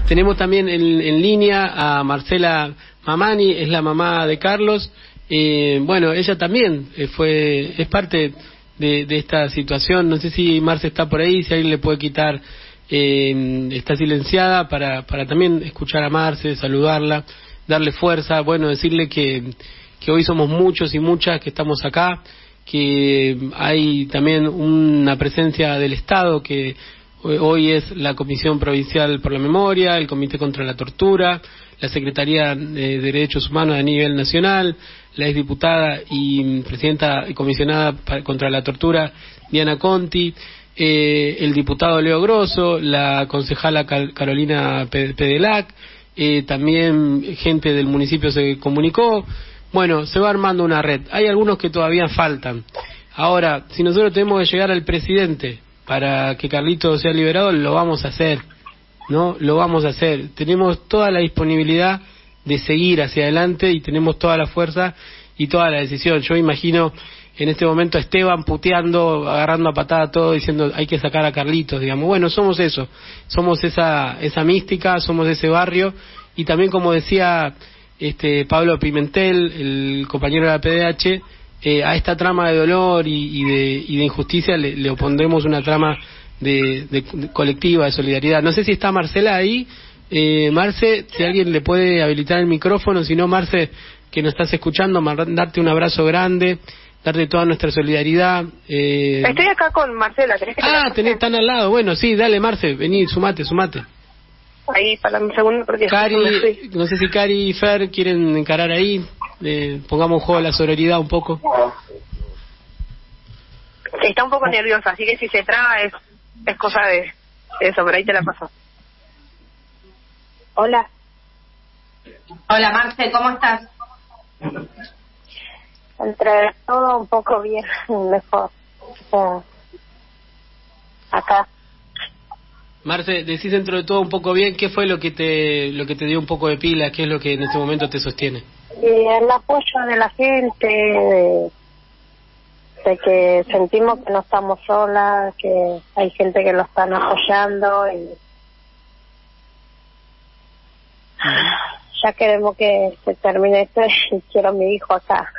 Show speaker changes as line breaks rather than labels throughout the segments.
Tenemos también en línea a Marcela Mamani, es la mamá de Carlos. Bueno, ella también es parte de esta situación. No sé si Marce está por ahí, si alguien le puede quitar, está silenciada, para también escuchar a Marce, saludarla, darle fuerza, bueno, decirle que hoy somos muchos y muchas que estamos acá, que hay también una presencia del Estado, que hoy es la Comisión Provincial por la Memoria, el Comité contra la Tortura, la Secretaría de Derechos Humanos a nivel nacional, la exdiputada y presidenta y comisionada contra la tortura Diana Conti, el diputado Leo Grosso, la concejala Carolina Pedelac, también gente del municipio se comunicó. Bueno, se va armando una red. Hay algunos que todavía faltan. Ahora, si nosotros tenemos que llegar al presidente para que Carlito sea liberado, lo vamos a hacer, ¿no? Lo vamos a hacer. Tenemos toda la disponibilidad de seguir hacia adelante y tenemos toda la fuerza y toda la decisión. Yo imagino en este momento a Esteban puteando, agarrando a patada todo, diciendo hay que sacar a Carlitos, digamos. Bueno, somos eso, somos esa mística, somos ese barrio, y también, como decía Pablo Pimentel, el compañero de la PDH, a esta trama de dolor y de injusticia le opondremos una trama de colectiva, de solidaridad. No sé si está Marcela ahí. Marce, si alguien le puede habilitar el micrófono, si no, Marce, que nos estás escuchando, darte un abrazo grande, darte toda nuestra solidaridad.
Estoy acá con Marcela.
Tenés tan al lado. Bueno, sí, dale, Marce, vení, sumate.
Ahí, para un segundo, porque
Cari, no sé si Cari y Fer quieren encarar ahí, pongamos en juego la sororidad un poco.
Está un poco nerviosa, así que si se traba es cosa de eso, pero ahí te la paso. Hola.
Hola, Marce, ¿cómo estás?
Entre todo un poco bien, mejor. Acá.
Marce, decís dentro de todo un poco bien, ¿qué fue lo que te dio un poco de pila? ¿Qué es lo que en este momento te sostiene?
El apoyo de la gente, de que sentimos que no estamos solas, que hay gente que lo están apoyando y ya queremos que se termine esto y quiero a mi hijo acá.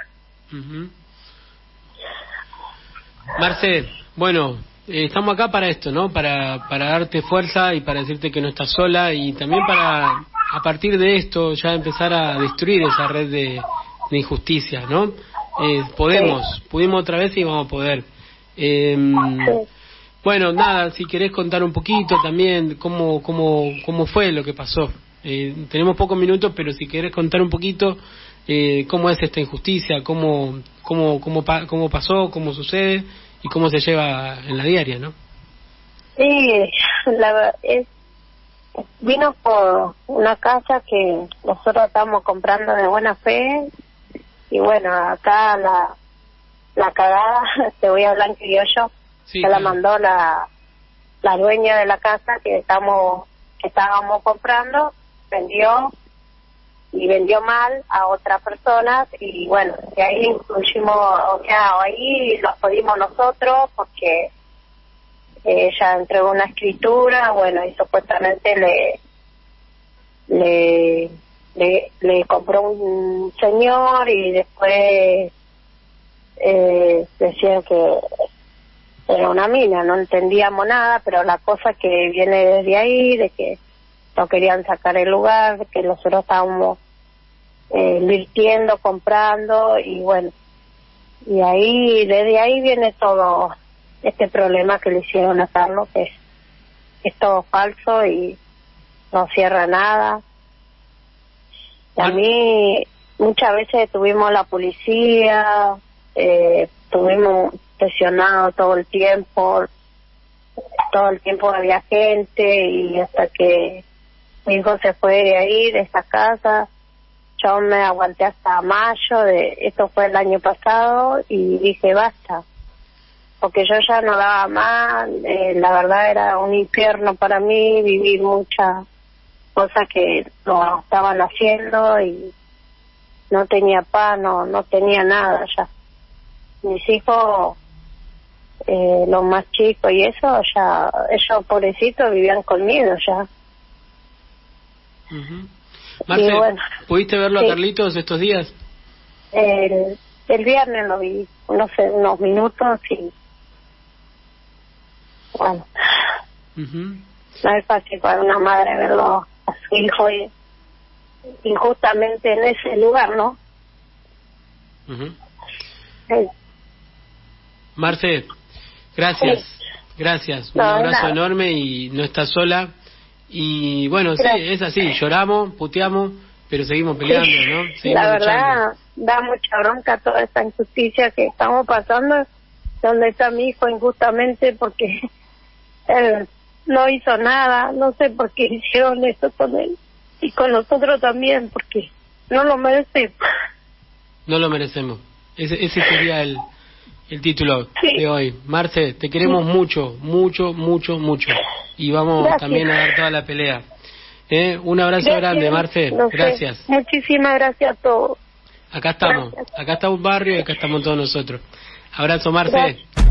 Marce, bueno, estamos acá para esto, ¿no? Para darte fuerza y para decirte que no estás sola, y también para, a partir de esto, ya empezar a destruir esa red de injusticia, ¿no? Pudimos otra vez y vamos a poder. Bueno, nada, si querés contar un poquito también cómo fue lo que pasó. Tenemos pocos minutos, pero si querés contar un poquito cómo es esta injusticia, cómo pasó, cómo sucede y cómo se lleva en la diaria, ¿no?
Sí, vino por una casa que nosotros estamos comprando de buena fe, y bueno, acá la cagada, te voy a hablar en criollo, sí, la mandó la dueña de la casa que estábamos comprando, vendió mal a otras personas, y bueno, de ahí incluimos, o sea, ahí lo jodimos nosotros porque ella entregó una escritura, bueno, y supuestamente le compró un señor, y después decían que era una mina, no entendíamos nada, pero la cosa que viene desde ahí, de que no querían sacar el lugar, que nosotros estábamos invirtiendo, comprando, y bueno, y desde ahí viene todo este problema que le hicieron a Carlos, que es todo falso y no cierra nada. A mí muchas veces tuvimos la policía, estuvimos presionados todo el tiempo había gente, y hasta que mi hijo se fue de ahí, de esta casa, yo me aguanté hasta mayo, esto fue el año pasado, y dije basta, porque yo ya no daba más, la verdad era un infierno para mí vivir muchas cosas que lo estaban haciendo, y no tenía paz, no tenía nada ya. Mis hijos, los más chicos y eso, ya ellos pobrecitos vivían conmigo ya.
Ujú. Marce,
Y bueno,
¿pudiste verlo a
sí.
Carlitos estos días?
El viernes lo vi, no sé, unos minutos y bueno,
Ujú.
no es fácil para una madre verlo a su hijo injustamente en ese lugar, ¿no?
Ujú.
Sí.
Marce, gracias,
Sí.
gracias, un
No,
abrazo
nada.
enorme y no estás sola. Y bueno, sí,
Gracias.
es así, lloramos, puteamos, pero seguimos peleando,
Sí.
¿no? Seguimos
La
luchando.
verdad, da mucha bronca toda esta injusticia que estamos pasando, donde está mi hijo injustamente porque él no hizo nada, no sé por qué hicieron esto con él y con nosotros también, porque no lo merece.
No lo merecemos. Ese sería el título
Sí.
de hoy. Marce, te queremos mucho, mucho, mucho, mucho. Y vamos
Gracias.
también a dar toda la pelea. Un abrazo
Gracias.
grande, Marce.
No sé.
Gracias.
Muchísimas gracias a todos.
Acá estamos.
Gracias.
Acá está un barrio y acá estamos todos nosotros. Abrazo, Marce.
Gracias.